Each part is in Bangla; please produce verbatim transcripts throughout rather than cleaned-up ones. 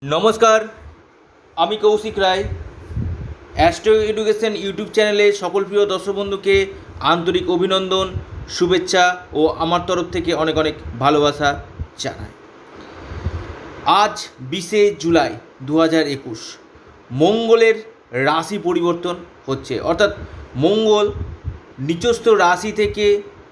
নমস্কার, আমি Koushik Roy. Astro education YouTube চ্যানেলে সকল প্রিয় দর্শক বন্ধুকে আন্তরিক অভিনন্দন, শুভেচ্ছা ও আমার তরফ থেকে অনেক অনেক ভালোবাসা জানাই। আজ বিশে জুলাই দু হাজার একুশ মঙ্গলের রাশি পরিবর্তন হচ্ছে, অর্থাৎ মঙ্গল নিচস্থ রাশি থেকে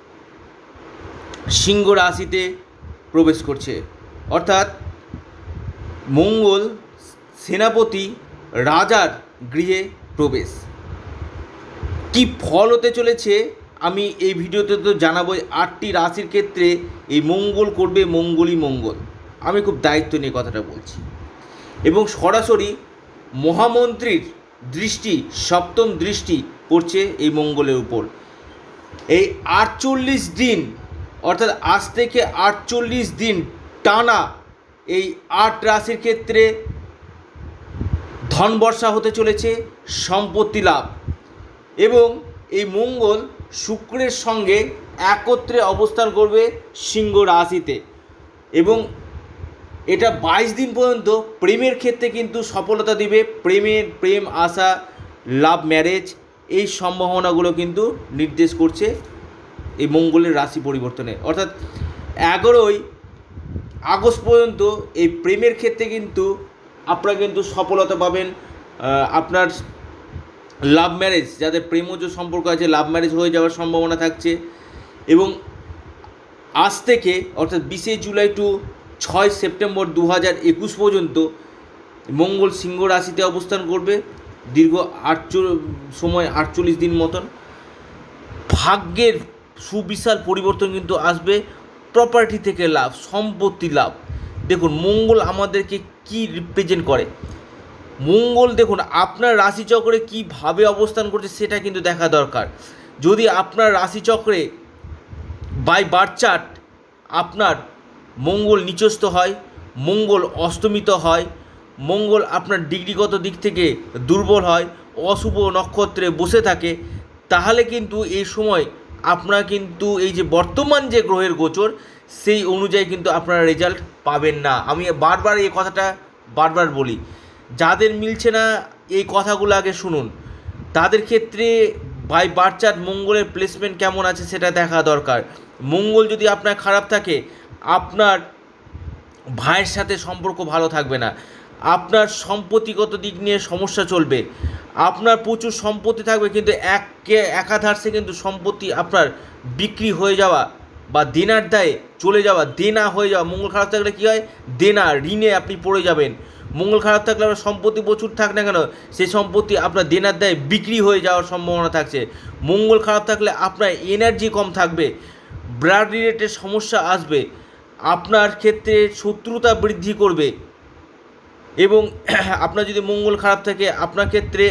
সিংহ রাশিতে প্রবেশ করছে, অর্থাৎ মঙ্গল সেনাপতি রাজার গৃহে প্রবেশ। কি ফল হতে চলেছে আমি এই ভিডিওতে তো জানাবোই। আটটি রাশির ক্ষেত্রে এই মঙ্গল করবে মঙ্গলই মঙ্গল। আমি খুব দায়িত্ব নিয়ে কথাটা বলছি এবং সরাসরি মহামন্ত্রীর দৃষ্টি, সপ্তম দৃষ্টি পড়ছে এই মঙ্গলের উপর। এই আটচল্লিশ দিন, অর্থাৎ আজ থেকে আটচল্লিশ দিন টানা এই আট রাশির ক্ষেত্রে ধনবর্ষা হতে চলেছে, সম্পত্তি লাভ, এবং এই মঙ্গল শুক্রের সঙ্গে একত্রে অবস্থান করবে সিংহ রাশিতে, এবং এটা বাইশ দিন পর্যন্ত প্রেমের ক্ষেত্রে কিন্তু সফলতা দিবে। প্রেমের প্রেম আশা, লাভ, ম্যারেজ, এই সম্ভাবনাগুলো কিন্তু নির্দেশ করছে এই মঙ্গলের রাশি পরিবর্তনে। অর্থাৎ এগারোই আগস্ট পর্যন্ত এই প্রেমের ক্ষেত্রে কিন্তু আপনারা কিন্তু সফলতা পাবেন। আপনার লাভ ম্যারেজ, যাদের প্রেমজ সম্পর্ক আছে, লাভ ম্যারেজ হয়ে যাওয়ার সম্ভাবনা থাকছে। এবং আজ থেকে অর্থাৎ বিশে জুলাই টু ছয় সেপ্টেম্বর দু হাজার একুশ পর্যন্ত মঙ্গল সিংহ রাশিতে অবস্থান করবে দীর্ঘ আটচল্লিশ সময় আটচল্লিশ দিন মতন। ভাগ্যের সুবিশাল পরিবর্তন কিন্তু আসবে। প্রপার্টি থেকে লাভ, সম্পত্তি লাভ। দেখুন মঙ্গল আমাদেরকে কি রিপ্রেজেন্ট করে। মঙ্গল দেখুন আপনার রাশিচক্রে কীভাবে অবস্থান করছে সেটা কিন্তু দেখা দরকার। যদি আপনার রাশিচক্রে বাই বার্থ চার্ট আপনার মঙ্গল নিচস্থ হয়, মঙ্গল অস্তমিত হয়, মঙ্গল আপনার ডিগ্রিগত দিক থেকে দুর্বল হয়, অশুভ নক্ষত্রে বসে থাকে, তাহলে কিন্তু এই সময় আপনারা কিন্তু এই যে বর্তমান যে গ্রহের গোচর সেই অনুযায়ী কিন্তু আপনারা রেজাল্ট পাবেন না। আমি বারবার এই কথাটা বারবার বলি, যাদের মিলছে না এই কথাগুলো আগে শুনুন। তাদের ক্ষেত্রে বাই বার্থ চার্ট মঙ্গলের প্লেসমেন্ট কেমন আছে সেটা দেখা দরকার। মঙ্গল যদি আপনার খারাপ থাকে, আপনার ভাইয়ের সাথে সম্পর্ক ভালো থাকবে না, আপনার সম্পত্তিগত দিক নিয়ে সমস্যা চলবে, আপনার প্রচুর সম্পত্তি থাকবে কিন্তু এককে একাধারে কিন্তু সম্পত্তি আপনার বিক্রি হয়ে যাওয়া বা দেনার দায়ে চলে যাওয়া, দেনা হয়ে যাওয়া। মঙ্গল খারাপ থাকলে কী হয়? দেনা, ঋণে আপনি পড়ে যাবেন। মঙ্গল খারাপ থাকলে আপনার সম্পত্তি প্রচুর থাক না কেন, সেই সম্পত্তি আপনার দেনার দায়ে বিক্রি হয়ে যাওয়ার সম্ভাবনা থাকছে। মঙ্গল খারাপ থাকলে আপনার এনার্জি কম থাকবে, ব্লাড রিলেটেড সমস্যা আসবে, আপনার ক্ষেত্রে শত্রুতা বৃদ্ধি করবে। এবং আপনার যদি মঙ্গল খারাপ থাকে আপনার ক্ষেত্রে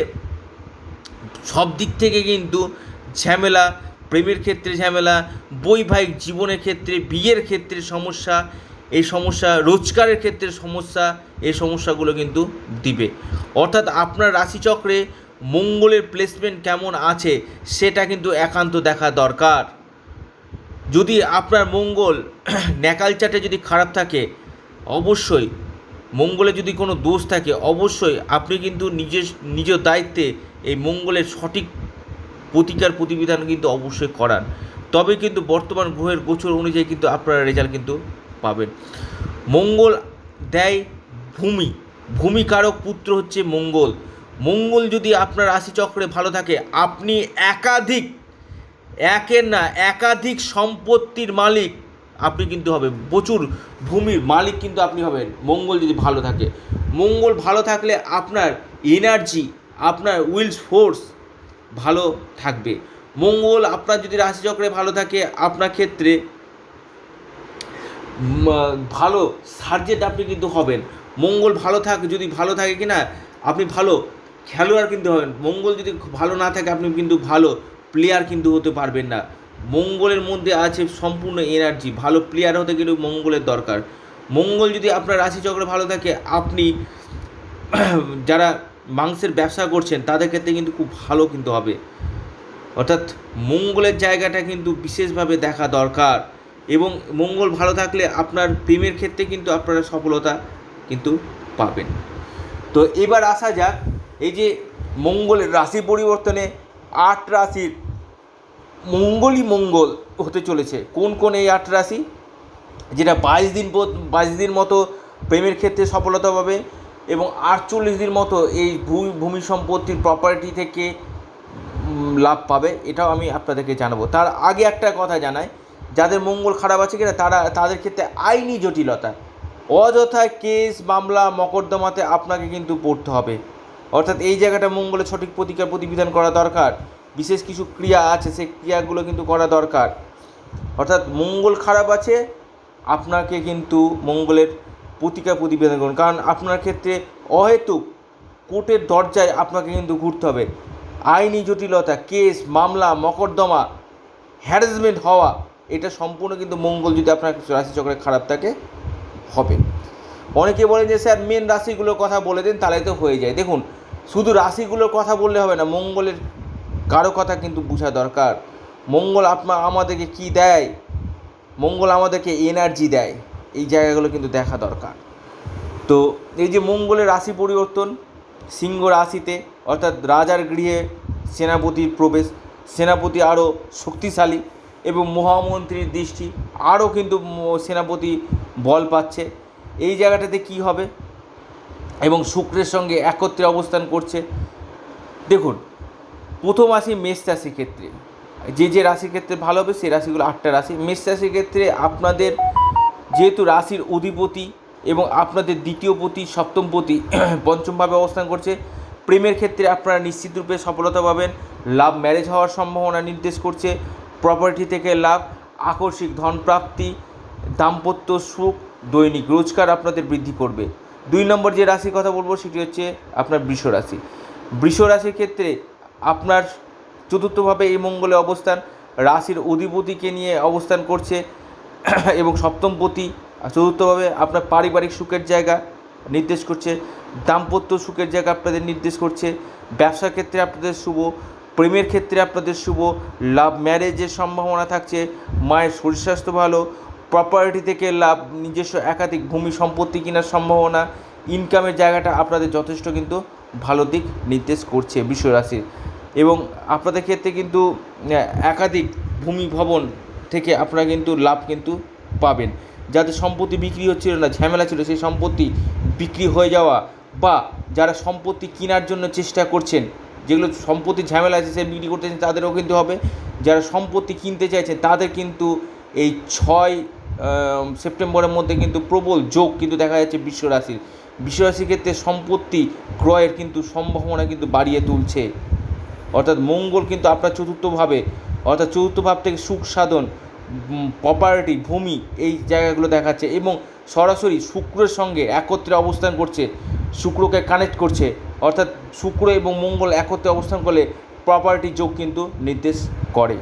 সব দিক থেকে কিন্তু ঝামেলা, প্রেমের ক্ষেত্রে ঝামেলা, বৈবাহিক জীবনের ক্ষেত্রে, বিয়ের ক্ষেত্রে সমস্যা, এই সমস্যা, রোজগারের ক্ষেত্রে সমস্যা, এই সমস্যাগুলো কিন্তু দিবে। অর্থাৎ আপনার রাশিচক্রে মঙ্গলের প্লেসমেন্ট কেমন আছে সেটা কিন্তু একান্ত দেখা দরকার। যদি আপনার মঙ্গল ন্যাকাল চাটে যদি খারাপ থাকে, অবশ্যই মঙ্গলে যদি কোনো দোষ থাকে, অবশ্যই আপনি কিন্তু নিজের নিজ দায়িত্বে এই মঙ্গলের সঠিক প্রতিকার প্রতিবিধান কিন্তু অবশ্যই করান, তবে কিন্তু বর্তমান গ্রহের গোচর অনুযায়ী কিন্তু আপনারা রেজাল্ট কিন্তু পাবেন। মঙ্গল দেয় ভূমি, ভূমিকারক পুত্র হচ্ছে মঙ্গল। মঙ্গল যদি আপনার রাশিচক্রে ভালো থাকে, আপনি একাধিক, একের না একাধিক সম্পত্তির মালিক আপনি কিন্তু হবেন, প্রচুর ভূমির মালিক কিন্তু আপনি হবেন মঙ্গল যদি ভালো থাকে। মঙ্গল ভালো থাকলে আপনার এনার্জি, আপনার উইল ফোর্স ভালো থাকবে। মঙ্গল আপনার যদি রাশিচক্রে ভালো থাকে আপনার ক্ষেত্রে ভালো সার্জেন্ট আপনি কিন্তু হবেন। মঙ্গল ভালো থাক যদি ভালো থাকে কি না, আপনি ভালো খেলোয়াড় কিন্তু হবেন। মঙ্গল যদি ভালো না থাকে আপনি কিন্তু ভালো প্লেয়ার কিন্তু হতে পারবেন না। মঙ্গলের মধ্যে আছে সম্পূর্ণ এনার্জি, ভালো প্লেয়ার হতে গেলেও মঙ্গলের দরকার। মঙ্গল যদি আপনার রাশিচক্রে ভালো থাকে, আপনি যারা মাংসের ব্যবসা করছেন তাদের ক্ষেত্রে কিন্তু খুব ভালো কিন্তু হবে। অর্থাৎ মঙ্গলের জায়গাটা কিন্তু বিশেষভাবে দেখা দরকার। এবং মঙ্গল ভালো থাকলে আপনার প্রেমের ক্ষেত্রে কিন্তু আপনারা সফলতা কিন্তু পাবেন। তো এবার আসা যাক এই যে মঙ্গলের রাশি পরিবর্তনে আট রাশির মঙ্গলই মঙ্গল হতে চলেছে। কোন কোন এই আট রাশি? যেটা বাইশ দিন বাইশ দিন মতো প্রেমের ক্ষেত্রে সফলতা পাবে এবং আটচল্লিশ দিন মতো এই ভূমি সম্পত্তির প্রপার্টি থেকে লাভ পাবে, এটাও আমি আপনাদেরকে জানাবো। তার আগে একটা কথা জানাই, যাদের মঙ্গল খারাপ আছে কিনা তারা তাদের ক্ষেত্রে আইনি জটিলতা, অযথায় কেস মামলা মকদ্দমাতে আপনাকে কিন্তু পড়তে হবে। অর্থাৎ এই জায়গাটা মঙ্গলের সঠিক প্রতিকার প্রতিবিধান করা দরকার। বিশেষ কিছু ক্রিয়া আছে, সেই ক্রিয়াগুলো কিন্তু করা দরকার। অর্থাৎ মঙ্গল খারাপ আছে, আপনাকে কিন্তু মঙ্গলের প্রতিকার প্রতিবিধান করুন, কারণ আপনার ক্ষেত্রে অহেতুক কোর্টের দরজায় আপনাকে কিন্তু ঘুরতে হবে। আইনি জটিলতা, কেস মামলা মকদ্দমা, হ্যারাসমেন্ট হওয়া, এটা সম্পূর্ণ কিন্তু মঙ্গল যদি আপনার রাশিচক্রে খারাপ থাকে হবে। অনেকে বলেন যে স্যার মেন রাশিগুলোর কথা বলে দেন তাহলে তো হয়ে যায়। দেখুন, শুধু রাশিগুলোর কথা বললে হবে না, মঙ্গলের কারো কথা কিন্তু বোঝা দরকার। মঙ্গল আপনার আমাদেরকে কি দেয়? মঙ্গল আমাদেরকে এনার্জি দেয়, এই জায়গাগুলো কিন্তু দেখা দরকার। তো এই যে মঙ্গলের রাশি পরিবর্তন, সিংহ রাশিতে অর্থাৎ রাজার গৃহে সেনাপতির প্রবেশ, সেনাপতি আরও শক্তিশালী এবং মহামন্ত্রীর দৃষ্টি, আরও কিন্তু সেনাপতি বল পাচ্ছে। এই জায়গাটাতে কি হবে? এবং শুক্রের সঙ্গে একত্রে অবস্থান করছে। দেখুন, প্রথম আসি মেষ রাশির ক্ষেত্রে, যে যে রাশির ক্ষেত্রে ভালো হবে সেই রাশিগুলো আটটা রাশি। মেষ রাশির ক্ষেত্রে আপনাদের যেহেতু রাশির অধিপতি এবং আপনাদের দ্বিতীয় পতি সপ্তম পতি পঞ্চমভাবে অবস্থান করছে, প্রেমের ক্ষেত্রে আপনারা নিশ্চিতরূপে সফলতা পাবেন। লাভ ম্যারেজ হওয়ার সম্ভাবনা নির্দেশ করছে। প্রপার্টি থেকে লাভ, আকস্মিক ধনপ্রাপ্তি, দাম্পত্য সুখ, দৈনিক রোজগার আপনাদের বৃদ্ধি করবে। দুই নম্বর যে রাশির কথা বলবো সেটি হচ্ছে আপনার বৃষ রাশি। বৃষ রাশির ক্ষেত্রে আপনার চতুর্থভাবে এই মঙ্গলে অবস্থান, রাশির অধিপতিকে নিয়ে অবস্থান করছে এবং সপ্তমপতি চতুর্থভাবে আপনার পারিবারিক সুখের জায়গা নির্দেশ করছে, দাম্পত্য সুখের জায়গা আপনাদের নির্দেশ করছে। ব্যবসার ক্ষেত্রে আপনাদের শুভ, প্রেমের ক্ষেত্রে আপনাদের শুভ, লাভ ম্যারেজের সম্ভাবনা থাকছে, মায়ের শরীর স্বাস্থ্য ভালো, প্রপার্টি থেকে লাভ, নিজস্ব একাধিক ভূমি সম্পত্তি কেনার সম্ভাবনা, ইনকামের জায়গাটা আপনাদের যথেষ্ট কিন্তু ভালো দিক নির্দেশ করছে বৃষ রাশির। এবং আপনাদের ক্ষেত্রে কিন্তু একাধিক ভূমি ভবন থেকে আপনারা কিন্তু লাভ কিন্তু পাবেন। যাদের সম্পত্তি বিক্রি হচ্ছিল না, ঝামেলা ছিল, সেই সম্পত্তি বিক্রি হয়ে যাওয়া, বা যারা সম্পত্তি কেনার জন্য চেষ্টা করছেন, যেগুলো সম্পত্তি ঝামেলা আছে সে বিক্রি করতেছেন তাদেরও কিন্তু হবে। যারা সম্পত্তি কিনতে চাইছেন তাদের কিন্তু এই ছয় সেপ্টেম্বরের মধ্যে কিন্তু প্রবল যোগ কিন্তু দেখা যাচ্ছে বিশ্ব রাশির। বিশ্ব রাশির ক্ষেত্রে সম্পত্তি ক্রয়ের কিন্তু সম্ভাবনা কিন্তু বাড়িয়ে তুলছে। অর্থাৎ মঙ্গল কিন্তু আপনার চতুর্থভাবে, অর্থাৎ চতুর্থ ভাব থেকে সুখ সাধন, প্রপার্টি, ভূমি, এই জায়গাগুলো দেখাচ্ছে এবং সরাসরি শুক্রের সঙ্গে একত্রে অবস্থান করছে, শুক্রকে কানেক্ট করছে। অর্থাৎ শুক্র এবং মঙ্গল একত্রে অবস্থান করলে প্রপার্টি যোগ কিন্তু নির্দেশ করে।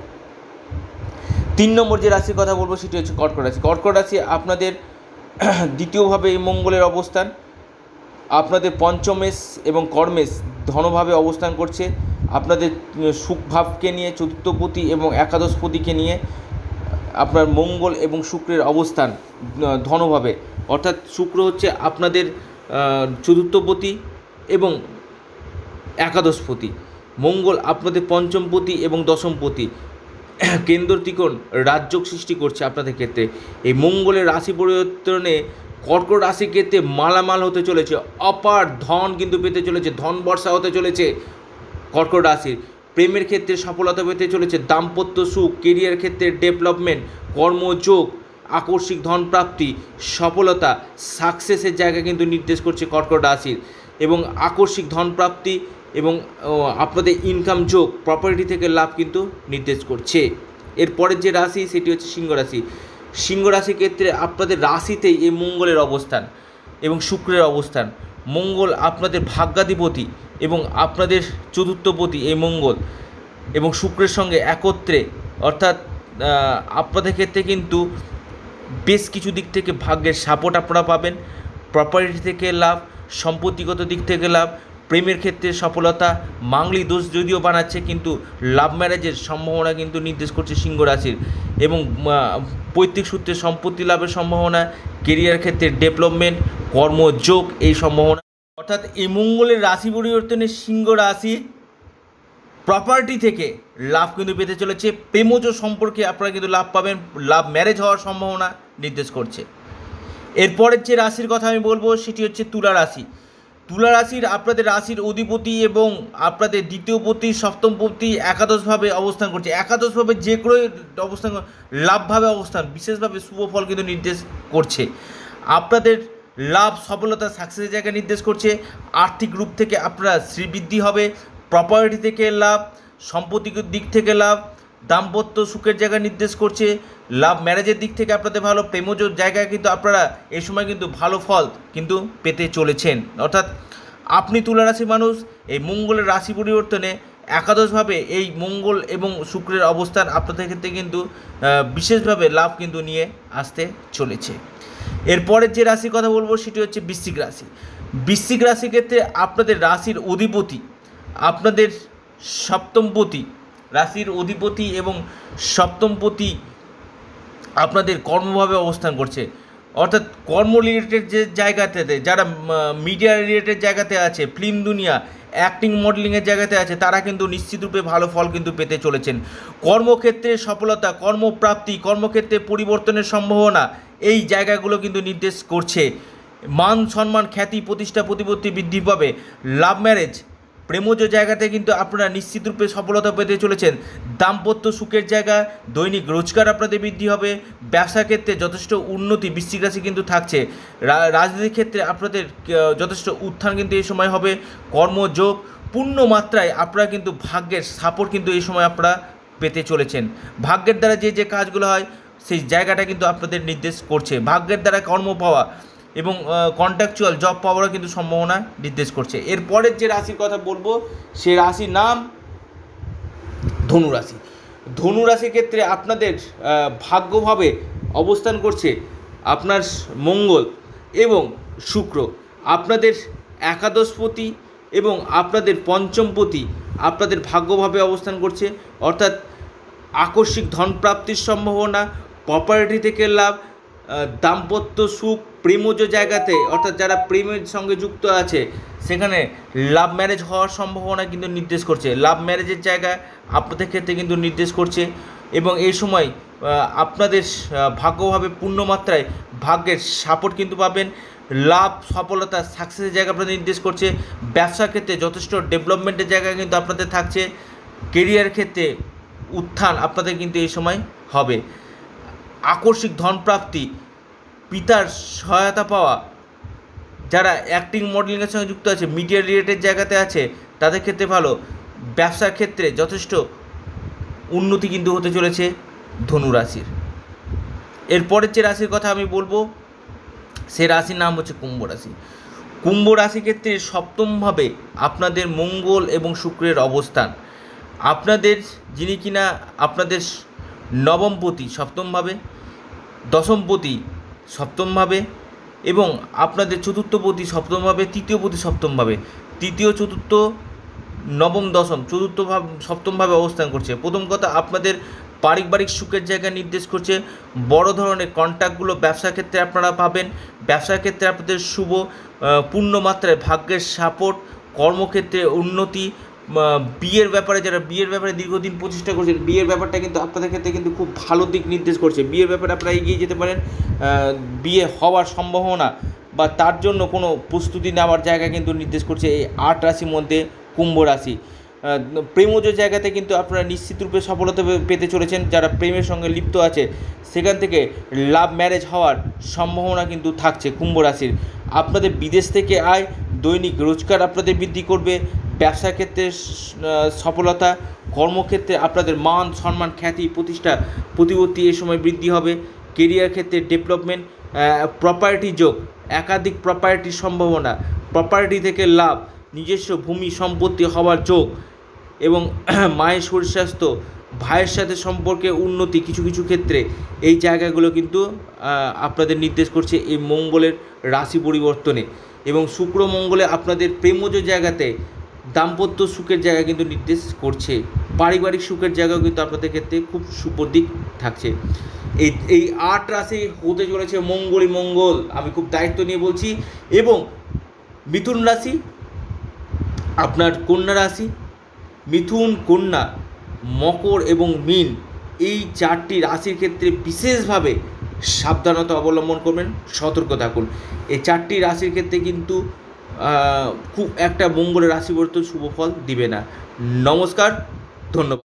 তিন নম্বর যে রাশির কথা বলবো সেটি হচ্ছে কর্কট রাশি। কর্কট রাশি আপনাদের দ্বিতীয়ভাবে এই মঙ্গলের অবস্থান, আপনাদের পঞ্চমেশ এবং কর্মেশ ধনভাবে অবস্থান করছে। আপনাদের সুখভাবকে নিয়ে চতুর্থপতি এবং একাদশপতিকে নিয়ে আপনার মঙ্গল এবং শুক্রের অবস্থান ধনভাবে, অর্থাৎ শুক্র হচ্ছে আপনাদের চতুর্থপতি এবং একাদশপতি, মঙ্গল আপনাদের পঞ্চমপতি এবং দশমপতি, কেন্দ্র ত্রিকোণ রাজযোগ সৃষ্টি করছে আপনাদের ক্ষেত্রে। এই মঙ্গলের রাশি পরিবর্তনে কর্কট রাশির ক্ষেত্রে মালামাল হতে চলেছে, অপার ধন কিন্তু পেতে চলেছে, ধন বর্ষা হতে চলেছে কর্কট রাশির। প্রেমের ক্ষেত্রে সফলতা পেতে চলেছে, দাম্পত্য সুখ, কেরিয়ার ক্ষেত্রে ডেভেলপমেন্ট, কর্মযোগ, আকস্মিক ধনপ্রাপ্তি, সফলতা, সাকসেসের জায়গা কিন্তু নির্দেশ করছে কর্কট রাশির। এবং আকস্মিক ধনপ্রাপ্তি এবং আপনাদের ইনকাম যোগ, প্রপার্টি থেকে লাভ কিন্তু নির্দেশ করছে। এরপরের যে রাশি সেটি হচ্ছে সিংহ রাশি। সিংহ রাশির ক্ষেত্রে আপনাদের রাশিতেই এই মঙ্গলের অবস্থান এবং শুক্রের অবস্থান। মঙ্গল আপনাদের ভাগ্যাধিপতি এবং আপনাদের চতুর্থপতি এই মঙ্গল এবং শুক্রের সঙ্গে একত্রে, অর্থাৎ আপনাদের ক্ষেত্রে কিন্তু বেশ কিছু দিক থেকে ভাগ্যের সাপোর্ট আপনারা পাবেন। প্রপার্টি থেকে লাভ, সম্পত্তিগত দিক থেকে লাভ, প্রেমের ক্ষেত্রে সফলতা, মাঙ্গলিক দোষ যদিও বানাচ্ছে কিন্তু লাভ ম্যারেজের সম্ভাবনা কিন্তু নির্দেশ করছে সিংহ রাশির। এবং পৈতৃক সূত্রে সম্পত্তি লাভের সম্ভাবনা, কেরিয়ার ক্ষেত্রে ডেভেলপমেন্ট, কর্মযোগ এই সম্ভাবনা। অর্থাৎ এই মঙ্গলের রাশি পরিবর্তনে সিংহ রাশি প্রপার্টি থেকে লাভ কিন্তু পেতে চলেছে। প্রেমজ সম্পর্কে আপনারা কিন্তু লাভ পাবেন, লাভ ম্যারেজ হওয়ার সম্ভাবনা নির্দেশ করছে। এরপরের যে রাশির কথা আমি বলবো সেটি হচ্ছে তুলা রাশি। তুলা রাশির আপনাদের রাশির অধিপতি এবং আপনাদের দ্বিতীয় পতি, সপ্তম পতি একাদশভাবে অবস্থান করছে। একাদশভাবে যে কোনো অবস্থান, লাভভাবে অবস্থান, বিশেষভাবে শুভ ফল কিন্তু নির্দেশ করছে। আপনাদের লাভ, সফলতা, সাকসেসের জায়গা নির্দেশ করছে। আর্থিক রূপ থেকে আপনারা শ্রীবৃদ্ধি হবে, প্রপার্টি থেকে লাভ, সম্পত্তির দিক থেকে লাভ, দাম্পত্য সুখের জায়গা নির্দেশ করছে। লাভ ম্যারেজের দিক থেকে আপনাদের ভালো, প্রেমজ জায়গায় কিন্তু আপনারা এই সময় কিন্তু ভালো ফল কিন্তু পেতে চলেছেন। অর্থাৎ আপনি তুলা রাশির মানুষ, এই মঙ্গলের রাশি পরিবর্তনে একাদশভাবে এই মঙ্গল এবং শুক্রের অবস্থান আপনাদের ক্ষেত্রে কিন্তু বিশেষভাবে লাভ কিন্তু নিয়ে আসতে চলেছে। এরপরের যে রাশির কথা বলবো সেটি হচ্ছে বৃশ্চিক রাশি। বৃশ্চিক রাশির ক্ষেত্রে আপনাদের রাশির অধিপতি, আপনাদের সপ্তমপতি, রাশির অধিপতি এবং সপ্তমপতি আপনাদের কর্মভাবে অবস্থান করছে। অর্থাৎ কর্ম রিলেটেড যে জায়গাতে, যারা মিডিয়া রিলেটেড জায়গাতে আছে, ফিল্ম দুনিয়া, অ্যাক্টিং মডেলিংয়ের জায়গাতে আছে, তারা কিন্তু নিশ্চিতরূপে ভালো ফল কিন্তু পেতে চলেছেন। কর্মক্ষেত্রে সফলতা, কর্মপ্রাপ্তি, কর্মক্ষেত্রে পরিবর্তনের সম্ভাবনা এই জায়গাগুলো কিন্তু নির্দেশ করছে। মান সম্মান, খ্যাতি, প্রতিষ্ঠা, প্রতিপত্তি বৃদ্ধি পাবে। লাভ ম্যারেজ, প্রেমজ জায়গাতে কিন্তু আপনারা নিশ্চিতরূপে সফলতা পেতে চলেছেন। দাম্পত্য সুখের জায়গা, দৈনিক রোজগার আপনাদের বৃদ্ধি হবে। ব্যবসা ক্ষেত্রে যথেষ্ট উন্নতি বৃশ্চিক রাশি কিন্তু থাকছে। রাজনীতির ক্ষেত্রে আপনাদের যথেষ্ট উত্থান কিন্তু এই সময় হবে। কর্মযোগ, পূর্ণ মাত্রায় আপনারা কিন্তু ভাগ্যের সাপোর্ট কিন্তু এই সময় আপনারা পেতে চলেছেন। ভাগ্যের দ্বারা যে যে কাজগুলো হয় সেই জায়গাটা কিন্তু আপনাদের নির্দেশ করছে। ভাগ্যের দ্বারা কর্ম পাওয়া এবং কন্ট্রাকচুয়াল জব পাওয়ারও কিন্তু সম্ভাবনা নির্দেশ করছে। এরপরের যে রাশির কথা বলবো সে রাশির নাম ধনুরাশি। ধনুরাশির ক্ষেত্রে আপনাদের ভাগ্যভাবে অবস্থান করছে আপনার মঙ্গল এবং শুক্র। আপনাদের একাদশপতি এবং আপনাদের পঞ্চমপতি আপনাদের ভাগ্যভাবে অবস্থান করছে। অর্থাৎ আকস্মিক ধনপ্রাপ্তির সম্ভাবনা, প্রপার্টি থেকে লাভ, দাম্পত্য সুখ, প্রেমজ জায়গাতে অর্থাৎ যারা প্রেমের সঙ্গে যুক্ত আছে সেখানে লাভ ম্যারেজ হওয়ার সম্ভাবনা কিন্তু নির্দেশ করছে। লাভ ম্যারেজের জায়গা আপনাদের ক্ষেত্রে কিন্তু নির্দেশ করছে এবং এই সময় আপনাদের ভাগ্যভাবে পূর্ণমাত্রায় ভাগ্যের সাপোর্ট কিন্তু পাবেন। লাভ, সফলতা, সাকসেসের জায়গা আপনাদের নির্দেশ করছে। ব্যবসার ক্ষেত্রে যথেষ্ট ডেভেলপমেন্টের জায়গা কিন্তু আপনাদের থাকছে। কেরিয়ার ক্ষেত্রে উত্থান আপনাদের কিন্তু এই সময় হবে। আকস্মিক ধনপ্রাপ্তি, পিতার সহায়তা পাওয়া, যারা অ্যাক্টিং মডেলিংয়ের সঙ্গে যুক্ত আছে, মিডিয়া রিলেটেড জায়গাতে আছে, তাদের ক্ষেত্রে ভালো। ব্যবসার ক্ষেত্রে যথেষ্ট উন্নতি কিন্তু হতে চলেছে ধনু রাশির। এরপরের যে রাশির কথা আমি বলবো সে রাশির নাম হচ্ছে কুম্ভ রাশি। কুম্ভ রাশির ক্ষেত্রে সপ্তমভাবে আপনাদের মঙ্গল এবং শুক্রের অবস্থান। আপনাদের যিনি কিনা আপনাদের নবমপতি সপ্তমভাবে, দশমপতি সপ্তমভাবে এবং আপনাদের চতুর্থপতি সপ্তমভাবে, তৃতীয়পতি সপ্তমভাবে, তৃতীয়, চতুর্থ, নবম, দশম, চতুর্থ ভাব সপ্তমভাবে অবস্থান করছে। প্রথম কথা, আপনাদের পারিবারিক সুখের জায়গা নির্দেশ করছে। বড় ধরনের কন্ট্যাক্টগুলো ব্যবসা ক্ষেত্রে আপনারা পাবেন। ব্যবসার ক্ষেত্রে আপনাদের শুভ, পূর্ণ মাত্রায় ভাগ্যের সাপোর্ট, কর্মক্ষেত্রে উন্নতি, বিয়ের ব্যাপারে যারা বিয়ের ব্যাপারে দীর্ঘদিন প্রচেষ্টা করছেন, বিয়ের ব্যাপারটা কিন্তু আপনাদের ক্ষেত্রে কিন্তু খুব ভালো দিক নির্দেশ করছে। বিয়ের ব্যাপারে আপনারা এগিয়ে যেতে পারেন। বিয়ে হওয়ার সম্ভাবনা বা তার জন্য কোনো প্রস্তুতি নেওয়ার জায়গা কিন্তু নির্দেশ করছে এই আট রাশির মধ্যে কুম্ভ রাশি। প্রেমজ জায়গাতে কিন্তু আপনারা নিশ্চিতরূপে সফলতা পেতে চলেছেন। যারা প্রেমের সঙ্গে লিপ্ত আছে সেখান থেকে লাভ ম্যারেজ হওয়ার সম্ভাবনা কিন্তু থাকছে কুম্ভ রাশির। আপনাদের বিদেশ থেকে আয়, দৈনিক রোজগার আপনাদের বৃদ্ধি করবে। ব্যবসা ক্ষেত্রে সফলতা, কর্মক্ষেত্রে আপনাদের মান সম্মান, খ্যাতি, প্রতিষ্ঠা, প্রতিপত্তি এই সময় বৃদ্ধি হবে। কেরিয়ার ক্ষেত্রে ডেভেলপমেন্ট, প্রপার্টি যোগ, একাধিক প্রপার্টির সম্ভাবনা, প্রপার্টি থেকে লাভ, নিজস্ব ভূমি সম্পত্তি হওয়ার যোগ এবং মায়ের শরীর স্বাস্থ্য, ভাইয়ের সাথে সম্পর্কে উন্নতি কিছু কিছু ক্ষেত্রে এই জায়গাগুলো কিন্তু আপনাদের নির্দেশ করছে এই মঙ্গলের রাশি পরিবর্তনে। এবং শুক্র মঙ্গলে আপনাদের প্রেমজ জায়গাতে দাম্পত্য সুখের জায়গা কিন্তু নির্দেশ করছে। পারিবারিক সুখের জায়গাও কিন্তু আপনাদের ক্ষেত্রে খুব সুপর দিক থাকছে। এই এই আট রাশি হতে চলেছে মঙ্গলই মঙ্গল, আমি খুব দায়িত্ব নিয়ে বলছি। এবং মিথুন রাশি, আপনার কন্যা রাশি, মিথুন, কন্যা, মকর এবং মীন, এই চারটি রাশির ক্ষেত্রে বিশেষভাবে সাবধানতা অবলম্বন করবেন, সতর্ক থাকুন। এই চারটি রাশির ক্ষেত্রে কিন্তু খুব একটা মঙ্গলের রাশি পরিবর্তন শুভ ফল দিবে না। নমস্কার, ধন্যবাদ।